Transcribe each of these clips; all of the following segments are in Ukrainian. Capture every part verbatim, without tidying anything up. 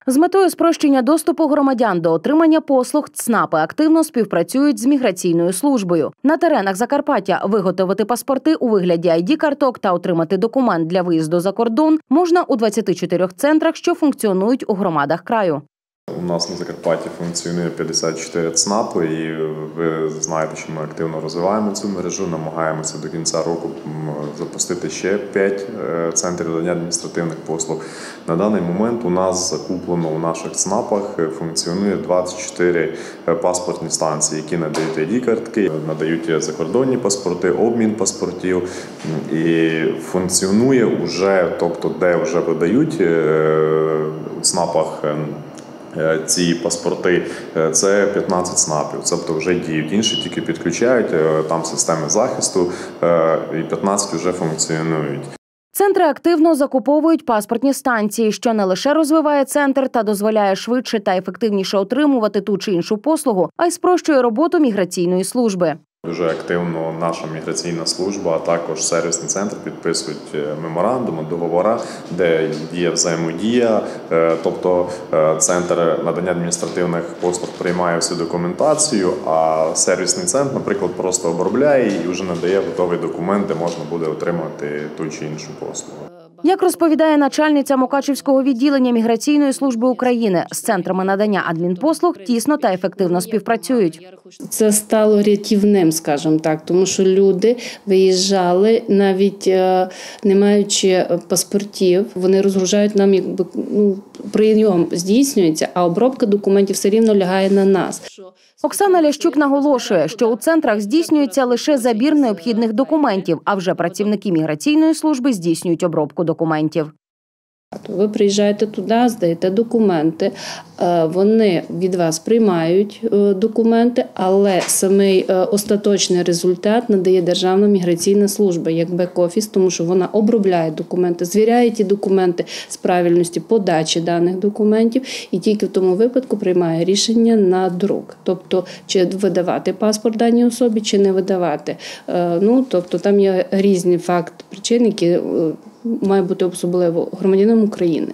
З метою спрощення доступу громадян до отримання послуг ЦНАПи активно співпрацюють з міграційною службою. На теренах Закарпаття виготовити паспорти у вигляді ай ді-карток та отримати документ для виїзду за кордон можна у двадцяти чотирьох центрах, що функціонують у громадах краю. У нас на Закарпатті функціонує п'ятдесят чотири ЦНАПи, і ви знаєте, що ми активно розвиваємо цю мережу, намагаємося до кінця року запустити ще п'ять центрів надання адміністративних послуг. На даний момент у нас закуплено у наших ЦНАПах функціонує двадцять чотири паспортні станції, які надають ай ді-картки, надають закордонні паспорти, обмін паспортів. І функціонує вже, тобто де вже видають у ЦНАПах ці паспорти, це п'ятнадцять ЦНАПів, тобто вже діють. Інші тільки підключають, там системи захисту, і п'ятнадцять вже функціонують. Центри активно закуповують паспортні станції, що не лише розвиває центр та дозволяє швидше та ефективніше отримувати ту чи іншу послугу, а й спрощує роботу міграційної служби. Дуже активно наша міграційна служба, а також сервісний центр підписують меморандуми, договори, де є взаємодія. Тобто центр надання адміністративних послуг приймає всю документацію, а сервісний центр, наприклад, просто обробляє і вже надає готовий документ, де можна буде отримати ту чи іншу послугу. Як розповідає начальниця Мукачівського відділення Міграційної служби України, з центрами надання адмінпослуг тісно та ефективно співпрацюють. Це стало рятівним, скажімо так, тому що люди виїжджали, навіть не маючи паспортів, вони розгружають нам, якби, ну, прийом здійснюється, а обробка документів все рівно лягає на нас. Оксана Лящук наголошує, що у центрах здійснюється лише забір необхідних документів, а вже працівники міграційної служби здійснюють обробку документів. Ви приїжджаєте туди, здаєте документи, вони від вас приймають документи, але самий остаточний результат надає Державна міграційна служба як бек-офіс, тому що вона обробляє документи, звіряє ті документи з правильності подачі даних документів і тільки в тому випадку приймає рішення на друк. Тобто, чи видавати паспорт даній особі, чи не видавати. Ну, тобто, там є різні факти, причини, які має бути особливо громадянином України.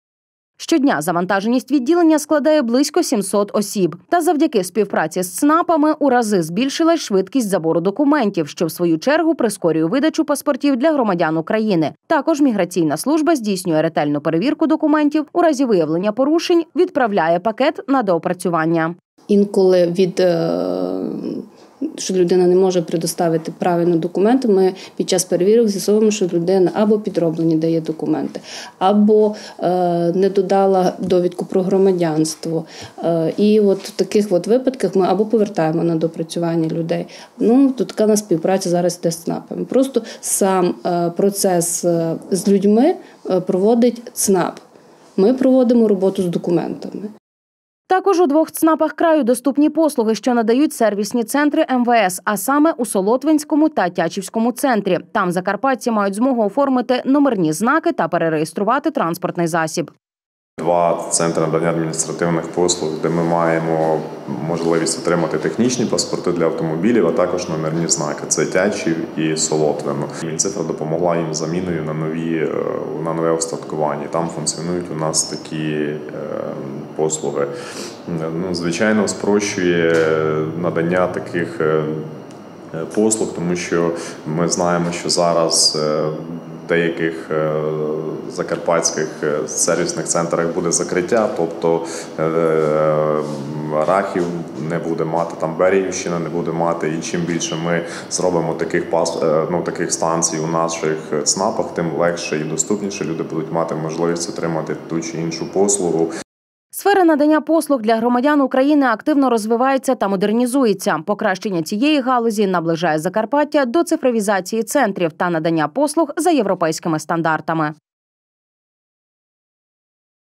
Щодня завантаженість відділення складає близько сімсот осіб. Та завдяки співпраці з ЦНАПами у рази збільшилась швидкість забору документів, що в свою чергу прискорює видачу паспортів для громадян України. Також міграційна служба здійснює ретельну перевірку документів, у разі виявлення порушень відправляє пакет на доопрацювання. Інколи від що людина не може предоставити правильно документи, ми під час перевірок з'ясовуємо, що людина або підроблені дає документи, або е, не додала довідку про громадянство. Е, і от в таких от випадках ми або повертаємо на допрацювання людей. Ну, то така на співпраця зараз йде з ЦНАПами. Просто сам е, процес е, з людьми е, проводить ЦНАП. Ми проводимо роботу з документами. Також у двох ЦНАПах краю доступні послуги, що надають сервісні центри ем ве ес, а саме у Солотвинському та Тячівському центрі. Там закарпатці мають змогу оформити номерні знаки та перереєструвати транспортний засіб. Два центри надання адміністративних послуг, де ми маємо можливість отримати технічні паспорти для автомобілів, а також номерні знаки. Це Тячів і Солотвино. Мінцифра допомогла їм заміною на нові, на нове устаткування. Там функціонують у нас такі послуги. Ну, звичайно, спрощує надання таких послуг, тому що ми знаємо, що зараз в деяких закарпатських сервісних центрах буде закриття, тобто Рахів не буде мати, там Берегівщина не буде мати, і чим більше ми зробимо таких, пас, ну, таких станцій у наших ЦНАПах, тим легше і доступніше люди будуть мати можливість отримати ту чи іншу послугу. Сфера надання послуг для громадян України активно розвивається та модернізується. Покращення цієї галузі наближає Закарпаття до цифровізації центрів та надання послуг за європейськими стандартами.